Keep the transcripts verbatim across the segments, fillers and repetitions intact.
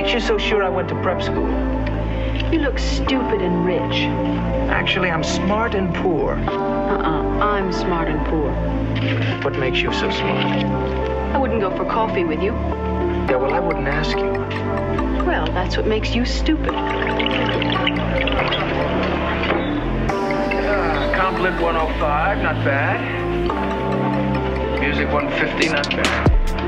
makes you so sure I went to prep school? You look stupid and rich. Actually, I'm smart and poor. Uh-uh. I'm smart and poor. What makes you so smart? I wouldn't go for coffee with you. Yeah, well, I wouldn't ask you. Well, that's what makes you stupid. Uh, Complit one oh five, not bad. Music one fifty, not bad.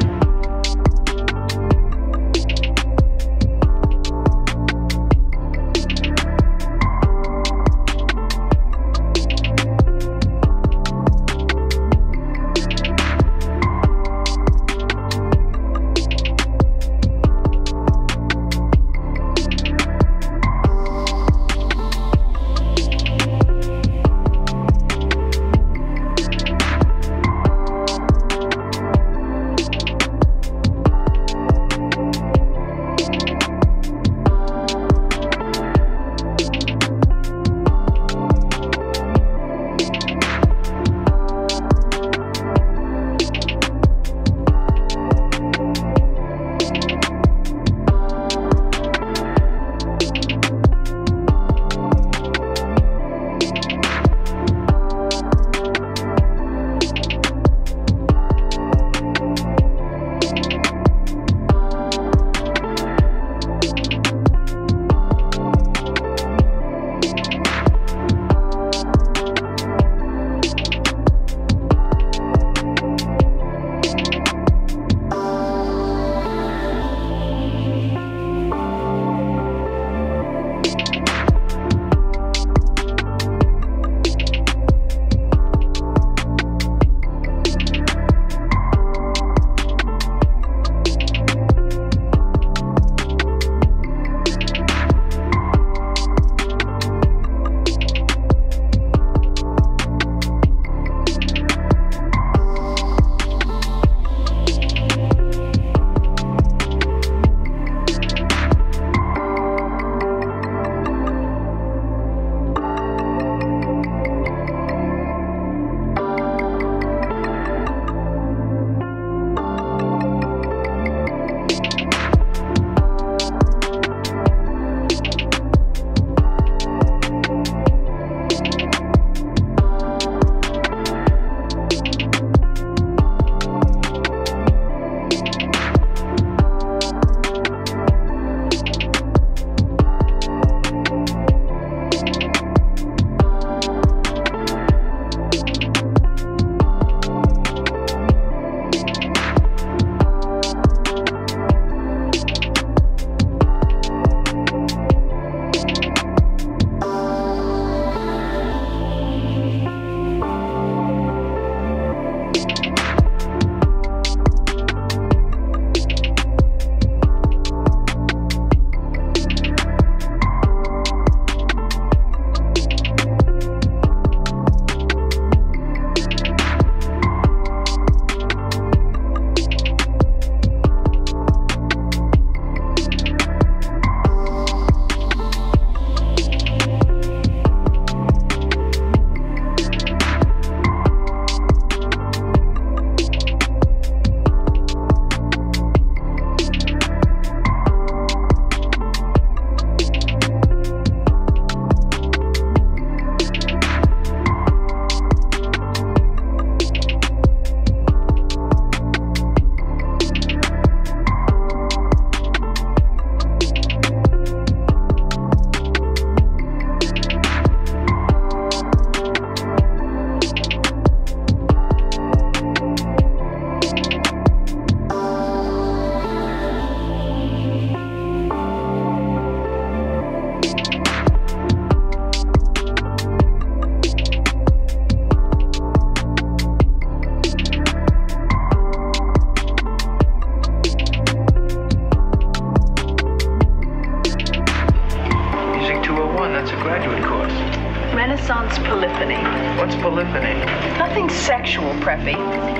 Renaissance polyphony. What's polyphony? Nothing sexual, Preppy.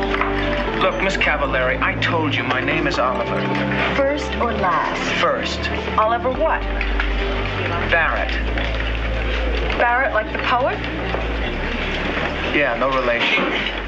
Look, Miss Cavallari, I told you my name is Oliver. First or last? First. Oliver what? Barrett. Barrett like the poet? Yeah, no relation.